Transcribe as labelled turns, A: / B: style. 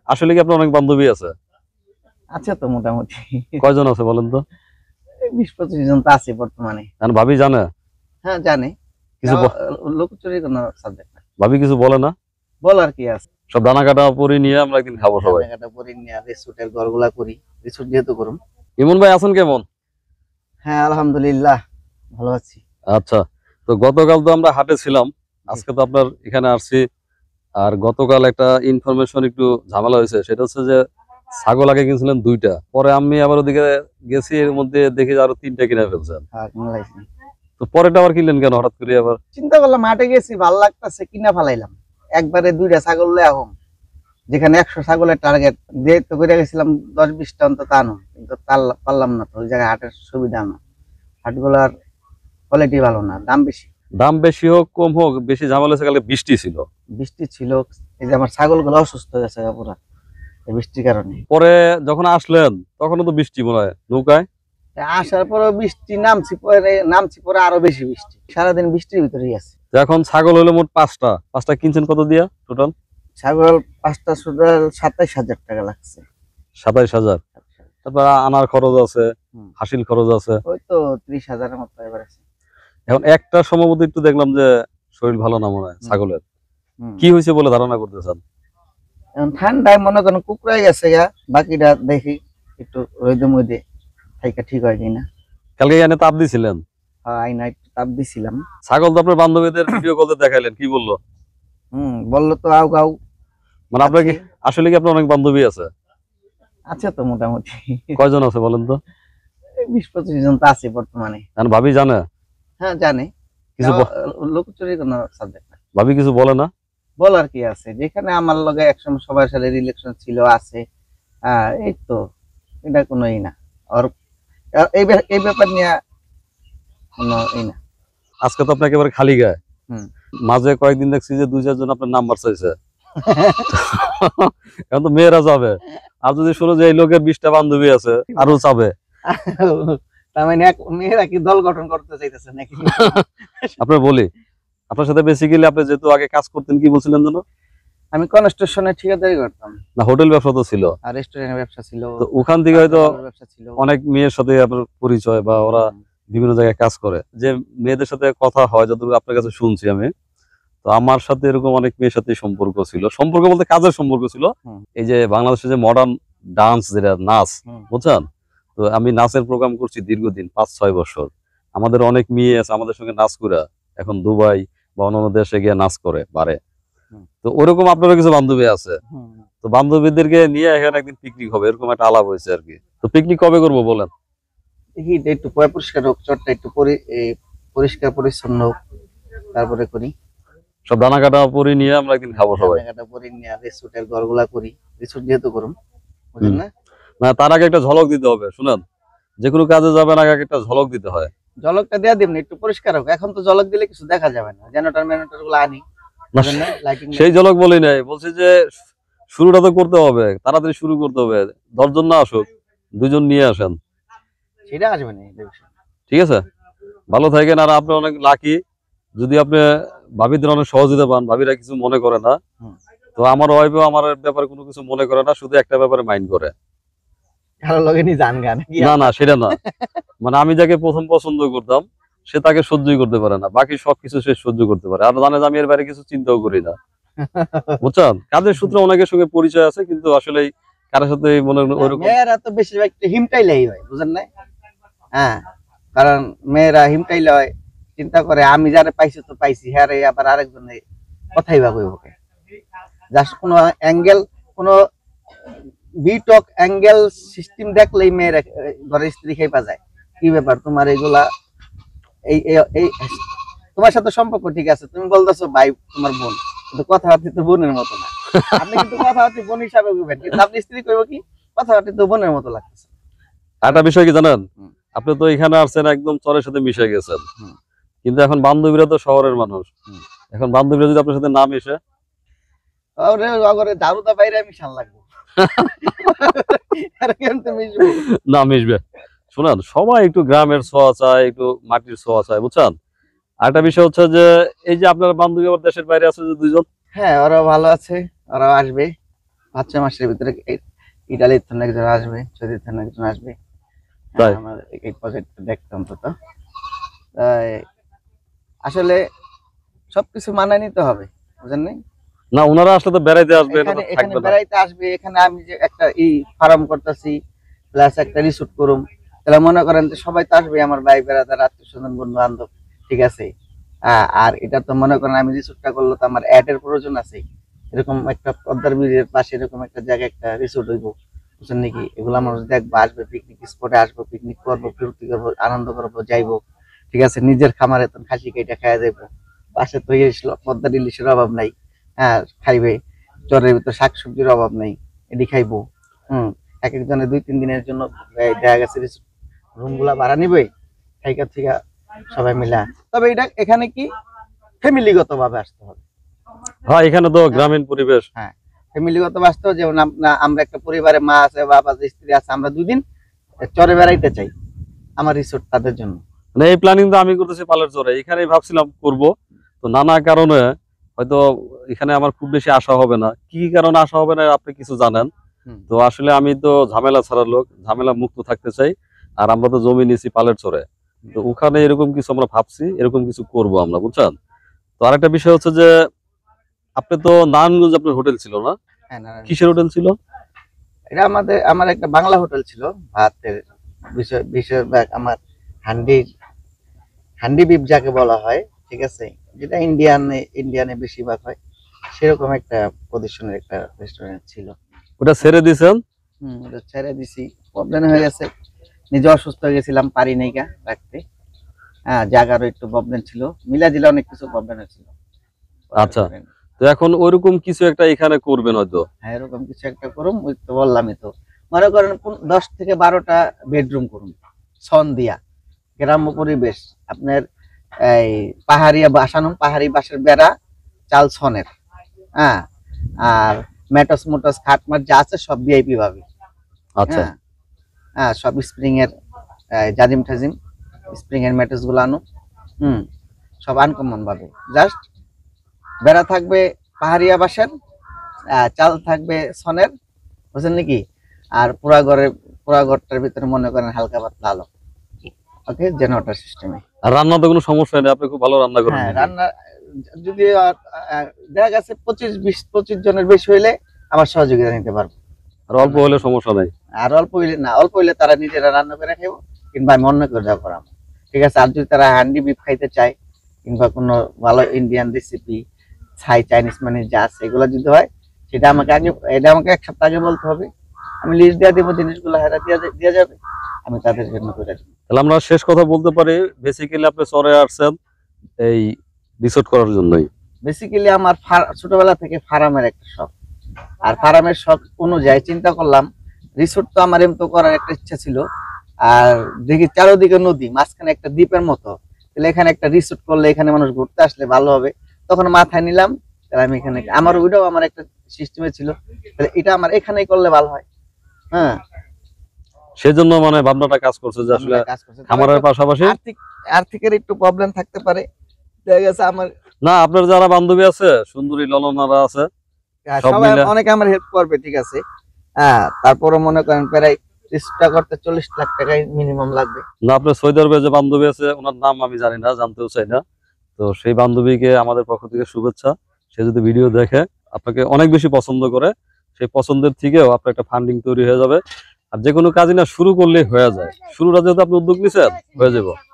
A: আসলে কি আপনার অনেক বান্ধবী আছে?
B: আচ্ছা তো মোটামুটি
A: কয়জন আছে বলেন তো?
B: 20-25 জন তো আছে বর্তমানে।
A: এখন ভাবি জানে?
B: হ্যাঁ জানে।
A: কিছু
B: লোকচুরি কোনো সাবজেক্ট না।
A: ভাবি কিছু বলে না?
B: বলার কি আছে?
A: সব ডানা কাটা পরি নিয়ে আমরা একদিন খাবো সবাই।
B: কেনাকাটা করি নিয়ে রিসোর্টের ঘরগুলা করি। রিসোর্ট যেহেতু করুন।
A: ইমন ভাই আছেন কেমন?
B: হ্যাঁ আলহামদুলিল্লাহ ভালো আছি।
A: আচ্ছা, তো গতকাল তো আমরা হাটে ছিলাম, আজকে তো আপনার এখানে আসছি। আর গতকাল একটা ইনফরমেশন একটু ঝামেলা হয়েছে, সেটা হচ্ছে যে ছাগল আগে কিনছিলেন 2টা, পরে আমি আবার ওদিকে গেছি, এর মধ্যে দেখি যে আরো 3টা কিনে ফেলছেন।
B: হ্যাঁ কিনলাইছি।
A: তো পরেরটা আবার কিনলেন কেন হঠাৎ করে আবার?
B: চিন্তা করলাম মাঠে গেছি ভালো লাগতেছে কিনা ফেলাইলাম। একবারে 2টা ছাগল লয়ে আহম, যেখানে 100 ছাগলের টার্গেট দিয়ে তো করে গেছিলাম 10-20টা অন্তত আনো, কিন্তু পারলাম না। তো ওই জায়গায় হাটের সুবিধা না, হাটগুলার কোয়ালিটি ভালো না, দাম বেশি।
A: দাম বেশি হোক কম হোক, বেশি ঝামেলা হয়েছে কালকে বৃষ্টি ছিল।
B: বৃষ্টি ছিল, এই যে আমার ছাগলগুলো অসুস্থ হয়ে গেছে পুরা এই বৃষ্টির কারণে।
A: পরে যখন আসলেন তখনও তো বৃষ্টি মনে হয় নৌকায়।
B: আসার পরে বৃষ্টি নামছি পরে আরো বেশি বৃষ্টি, সারাদিন বৃষ্টির ভিতরেই আছে।
A: তো এখন ছাগল হলো মোট 5টা কিনছেন কত দিয়া টোটাল?
B: ছাগল 5টা টোটাল 27,000 টাকা লাগছে।
A: 27,000। তারপর আনার খরচ আছে, হাসিল খরচ আছে,
B: ওই তো 30,000-এর মতো এবার আছে।
A: এখন একটা সম্ভবত একটু দেখলাম যে শরীর ভালো না মনে হয় ছাগলের, কি হয়েছে বলে ধারণা করতেছেন?
B: এখন ঠান্ডায় মনে করেন কুকড়াই গেছে গা, বাকিটা দেখি একটু রোদে মধ্যে থাইকা ঠিক হয় কিনা।
A: কালকে এনে তাপ দিছিলেন?
B: আইনা একটু তাপ দিছিলাম।
A: ছাগল তো আপনার বান্ধবীদের ভিডিও কলে দেখাইলেন, কি বললো?
B: বললো তো আউ গাউ।
A: মানে আপনার কি আসলে কি আপনার অনেক বান্ধবী আছে?
B: আছে তো মোটামুটি।
A: কয়জন আছে বলেন তো?
B: 20-25 জন তো আছে বর্তমানে।
A: এখন ভাবি জানে?
B: হ্যাঁ জানে।
A: কিছু
B: লোকচুরি কোনো সাবজেক্ট না।
A: ভাবি কিছু বলে না?
B: বলার কি আছে, যেখানে আমার লগে একসময় সবার সাথে রিলেশন ছিল আছে, এই তো এটা কোনোই না। আর এই ব্যাপার নিয়ে কোনো না।
A: আজকে তো আপনাকে একেবারে খালি গায়ে। মাঝে কয়েকদিন দেখছি যে 2-4 জন আপনার নাম্বার চাইছে। এখন তো মেয়েরা যাবে, আর যদি শুনো যে এই লোকের 20টা বান্ধবী আছে আরো চাবে।
B: তার মানে মেয়েরা কি দল গঠন করতে চাইতেছে নাকি?
A: আপনার বলি, আপনার সাথে বেসিক্যালি আপনি যেহেতু আগে কাজ করতেন, কি বলছিলেন যেন?
B: আমি কনস্ট্রাকশনে ঠিকাদারি করতাম।
A: না, হোটেল ব্যবসা তো ছিল,
B: আর রেস্টুরেন্টের ব্যবসা ছিল।
A: তো ওখান থেকে হয়তো
B: ব্যবসা ছিল,
A: অনেক মেয়ের সাথে আপনার পরিচয়, বা ওরা বিভিন্ন জায়গায় কাজ করে, যে মেয়েদের সাথে কথা হয় যতটুকু আপনার কাছে শুনছি আমি। তো আমার সাথে এরকম অনেক মেয়ের সাথে সম্পর্ক ছিল, সম্পর্ক বলতে কাজের সম্পর্ক ছিল। এই যে বাংলাদেশে যে মডার্ন ডান্স, যেটা নাচ, বুঝছেন? তো আমি নাচের প্রোগ্রাম করছি দীর্ঘদিন, 5-6 বছর। আমাদের অনেক মেয়ে আছে আমাদের সঙ্গে নাচ করে এখন দুবাই বা অন্যান্য দেশে গিয়ে নাচ করে পারে। তো ওরকম আপনারও কিছু বান্ধবী আছে, তো বান্ধবীদেরকে নিয়ে এখানে একদিন পিকনিক হবে, এরকম একটা আলাপ হয়েছে আর কি। তো পিকনিক কবে করবো বলেন?
B: দেখি একটু পরিষ্কার হোক, চটটা একটু পরিষ্কার পরিচ্ছন্ন হোক, তারপরে করি।
A: সব ডানা কাটা পরি নিয়ে আমরা একদিন খাবো সবাই।
B: রিসোর্টের ঘরগুলা করি, রিসোর্ট যেহেতু করুন, বুঝলেন না?
A: না, তার আগে একটা ঝলক দিতে হবে। শুনেন, যে কোনো কাজে যাবেন আগে একটা ঝলক দিতে হয়।
B: ঝলকটা দেয়া দিবেন, একটু পরিষ্কার হোক। এখন তো ঝলক দিলে কিছু দেখা যাবে না, জেনারেটর ম্যানেটর গুলো আনি।
A: সেই ঝলক বলি নাই, বলছি যে শুরুটা তো করতে হবে, তাড়াতাড়ি শুরু করতে হবে। 10 জন না আসুক, 2 জন নিয়ে আসেন,
B: সেটা আসবে না।
A: ঠিক আছে? ভালো থাকেন। আর আপনি অনেক লাকি, যদি আপনি ভাবিদের অনেক সহযোগিতা পান, ভাবিরা কিছু মনে করে না। তো আমার ওয়াইফও আমার ব্যাপারে কোনো কিছু মনে করে না, শুধু একটা ব্যাপারে মাইন্ড করে। না না, সেটা না, মানে আমি যাকে প্রথম পছন্দ করতাম সে তাকে সহ্যই করতে পারে না, বাকি সবকিছু সে সহ্য করতে পারে। আর জানে যে আমি এর বাইরে কিছু চিন্তাও করি না, বুঝছেন? কাজের সূত্রে অনেকের সঙ্গে পরিচয় আছে, কিন্তু আসলে কারোর সাথে মনে ওইরকম।
B: মেয়েরা তো বেশিরভাগ হিমটাইলেই হয়, বুঝেন না? হ্যাঁ, কারণ মেয়েরা হিমটাইলে হয়, চিন্তা করে আমি যারা পাইছি তো পাইছি, হ্যাঁ আবার আরেকজনে কথাই বা কইব, জাস্ট কোনো অ্যাঙ্গেল, কোনো বিটক অ্যাঙ্গেল সিস্টেম দেখলেই মেয়েরা ঘরের স্ত্রী খেপা যায়। কি ব্যাপার তোমার এগুলা? এই তোমার সাথে সম্পর্ক ঠিক আছে, তুমি বলতেছো ভাই তোমার বোন, কিন্তু কথাবার্তা তো বোনের মতো না। আপনি কিন্তু কথাবার্তা বোন হিসাবে বুঝবেন, কিন্তু আপনি স্ত্রী কইব কি কথাবার্তা তো বোনের মতো লাগতেছে।
A: একটা বিষয় কি জানেন, আপনি তো এখানে আসছেন একদম চরের সাথে মিশে গেছেন, কিন্তু এখন বান্ধবীরা তো শহরের মানুষ। এখন বান্ধবীরা যদি আপনার সাথে না মিশে,
B: দারুদা বাইরে মিশান লাগবে
A: না মিশবে। শুনেন, সবাই একটু গ্রামের ছোঁয়া চায়, একটু মাটির ছোঁয়া চায়, বুঝছেন? আরেকটা বিষয় হচ্ছে যে এই যে আপনার বান্ধবী আবার দেশের বাইরে আছে যে 2 জন।
B: হ্যাঁ, ওরাও ভালো আছে, ওরাও আসবে। 5-6 মাসের ভিতরে ইটালির থেকে একজন আসবে, সৌদির থেকে একজন আসবে।
A: তাই?
B: আমার এই প্রজেক্টটা দেখতে অন্তত। তাই আসলে সবকিছু মানায় নিতে হবে, বুঝেন নাই?
A: না, ওনারা আসলে তো বেড়াইতে আসবে, এটা তো
B: এখানে
A: থাকবে না।
B: বেড়াইতে আসবে, এখানে আমি যে একটা ফার্ম করতেছি প্লাস একটা রিসোর্ট করুম, তাহলে মনে করেন যে সবাই তো আসবে, আমার ভাই বেড়াদার, আত্মীয় স্বজন, বন্ধু বান্ধব, ঠিক আছে। আর এটা তো মনে করেন আমি রিসোর্টটা করলে তো আমার অ্যাড এর প্রয়োজন আছে। এরকম একটা পদ্মার ব্রিজের পাশে এরকম একটা জায়গায় একটা রিসোর্ট হইব, বুঝছেন নাকি? এগুলো মানুষ দেখবো, আসবে, পিকনিক স্পটে আসবো, পিকনিক করবো, ফুর্তি করবো, আনন্দ করবো, যাইবো, ঠিক আছে। নিজের খামারে তো খাসি কেটে খাওয়া যাইবো, পাশে তো পদ্মার ইলিশের অভাব নাই, হ্যাঁ খাইবে। চরের ভিতর শাকসবজির অভাব নাই, এটি খাইবো। এক একজনের 2-3 দিনের জন্য দেখা গেছে রুম গুলা ভাড়া নিবে, খাইকা থেকে সবাই মিলে। তবে এটা এখানে কি ফ্যামিলিগত ভাবে আসতে হবে।
A: হ্যাঁ, এখানে তো গ্রামীণ পরিবেশ।
B: হ্যাঁ, ফ্যামিলিগত আসতে হবে। যেমন আমরা একটা পরিবারে মা আছে, বাবা আছে, স্ত্রী আছে, আমরা 2 দিন চরে বেড়াইতে চাই, আমার রিসোর্ট তাদের জন্য।
A: মানে এই প্ল্যানিং তো আমি করতেছি পালের চরে, এখানেই ভাবছিলাম করব। তো নানা কারণে হয়তো এখানে আমার খুব বেশি আশা হবে না। কি কারণে আশা হবে না আপনি কিছু জানেন? তো আসলে আমি তো ঝামেলা ছাড়ার লোক, ঝামেলা মুক্ত থাকতে চাই। আর আমরা তো জমি নিয়েছি পালের চরে, তো ওখানে এরকম কিছু আমরা ভাবছি, এরকম কিছু করব আমরা, বুঝছেন? তো আরেকটা বিষয় হচ্ছে যে আপনি তো নারায়ণগঞ্জ আপনার হোটেল ছিল না?
B: হ্যাঁ, নারায়ণ।
A: কিসের হোটেল ছিল?
B: এটা আমার একটা বাংলা হোটেল ছিল, ভাতের বিশেষ আমার হান্ডি হান্ডি বিপ যাকে বলা হয়, ঠিক আছে, যেটা ইন্ডিয়ানে বেশিরভাগ হয়, সেরকম একটা পজিশনের একটা রেস্টুরেন্ট ছিল।
A: ওটা ছেড়ে দিয়েছেন?
B: ওটা ছেড়ে দিছি, প্রবলেম হয়ে গেছে, নিজে অসুস্থ হয়ে গেছিলাম, পারি নাই গা রাখতে। হ্যাঁ, জায়গারও একটু প্রবলেম ছিল, মিলা জিলা অনেক কিছু প্রবলেম ছিল।
A: আচ্ছা, তো এখন ওইরকম কিছু একটা এখানে করবেন হয়তো?
B: হ্যাঁ, এরকম কিছু একটা করুম, ওই তো বললামই তো। মনে করেন 10 থেকে 12টা বেডরুম করুন, ছন দিয়া, গ্রাম্য পরিবেশ, আপনার এই পাহাড়িয়া বাসানো, পাহাড়ি বাঁশের বেড়া, চাল ছনের, হ্যাঁ, আর মেটস মোটস খাটমাট যা আছে সব ভিআইপি ভাবে।
A: আচ্ছা,
B: হ্যাঁ, সব স্প্রিং এর জাজিম টাজিম, স্প্রিং এর মেটস গুলো আনো, সব আনকমন ভাবে। জাস্ট বেড়া থাকবে পাহাড়িয়া বাঁশের, চাল থাকবে ছনের, বুঝছেন নাকি? আর পুরা ঘরটার ভিতরে মনে করেন হালকা পাতলা আলো, ওকে, জেনারেটর সিস্টেমে।
A: আর রান্নাতে কোনো সমস্যা নেই, আপনি খুব ভালো রান্না করেন।
B: হ্যাঁ, রান্না যদি দেখা গেছে 25 জনের বেশি হইলে আমার সহযোগিতা নিতে পারবো।
A: আর অল্প হলে সমস্যা নাই?
B: আর অল্প হইলে তারা নিজেরা রান্না করে খাইবো, কিংবা আমি অন্য করে দেওয়া করাবো, ঠিক আছে। আর যদি তারা হ্যান্ডি বিফ খাইতে চায়, কিংবা কোনো ভালো ইন্ডিয়ান রেসিপি, চাইনিজ মানে যা আছে এগুলো যদি হয়, এটা আমাকে 1 সপ্তাহ আগে বলতে হবে, আমি লিস্ট দিয়ে দেবো, জিনিসগুলো হারা দিয়ে যাবে, আমি তাদের জন্য করে দেবো।
A: তাহলে আমরা শেষ কথা বলতে পারি, বেসিক্যালি আপনি চরে আসছেন এই রিসোর্ট করার জন্যই?
B: বেসিক্যালি আমার ছোটবেলা থেকে ফার্মের একটা শখ, আর ফার্মের শখ অনুযায়ী চিন্তা করলাম রিসোর্ট তো আমার এমতো করার একটা ইচ্ছা ছিল। আর দেখি চারোদিকে নদী, মাঝখানে একটা দ্বীপের মতো, তাহলে এখানে একটা রিসোর্ট করলে এখানে মানুষ ঘুরতে আসলে ভালো হবে। তখন মাথায় নিলাম, তাহলে আমি এখানে, ওইটাও আমার একটা সিস্টেমে ছিল, তাহলে এটা আমার এখানেই করলে ভালো হয়। হ্যাঁ,
A: সেই জন্য মানে ভাবনাটা কাজ করছে যে আসলে
B: কাজ করছে।
A: খামারের পাশাপাশি
B: আর্থিকের একটু প্রবলেম থাকতে পারে, দেখা গেছে আমার।
A: না, আপনার যারা বান্ধবী আছে, সুন্দরী ললনারা আছে, সব
B: সবাই
A: মিলে
B: অনেকে আমার হেল্প করবে, ঠিক আছে। হ্যাঁ, তারপরে মনে করেন প্রায় চেষ্টা করতে 40 লাখ টাকায় মিনিমাম লাগবে।
A: না, আপনার সৌদি আরবে যে বান্ধবী আছে, ওনার নাম আমি জানি না, জানতেও চাই না। তো সেই বান্ধবীকে আমাদের পক্ষ থেকে শুভেচ্ছা। সে যদি ভিডিও দেখে, আপনাকে অনেক বেশি পছন্দ করে, সেই পছন্দের থেকেও আপনার একটা ফান্ডিং তৈরি হয়ে যাবে। আর যে কোনো কাজই না শুরু করলেই হয়ে যায়, শুরুটা যেহেতু আপনি উদ্যোগ নিছেন, হয়ে যাবে।